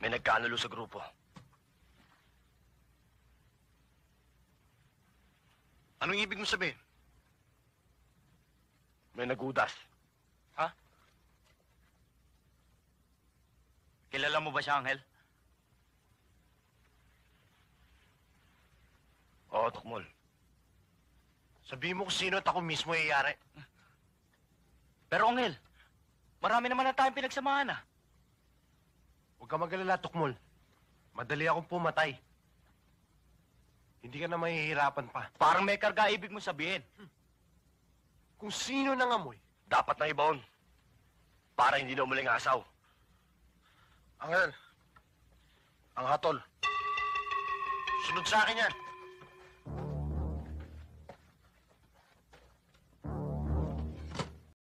May nagkaanalo sa grupo. Anong ibig mo sabihin? May nagudas. Ha? Kilala mo ba siya, Angel? Oo, Tukmol. Sabihin mo kung sino at ako mismo iyayari. Pero, Angel, marami naman na tayong pinagsamahan, ah. Huwag ka mag-alala, Tukmol. Madali akong pumatay. Hindi ka na mahihirapan pa. Parang may karga ibig mo sabihin. Kung sino nangamoy, Dapat na ibaon. Para hindi na umuling asaw. Angel, ang hatol. Sunod sa akin yan.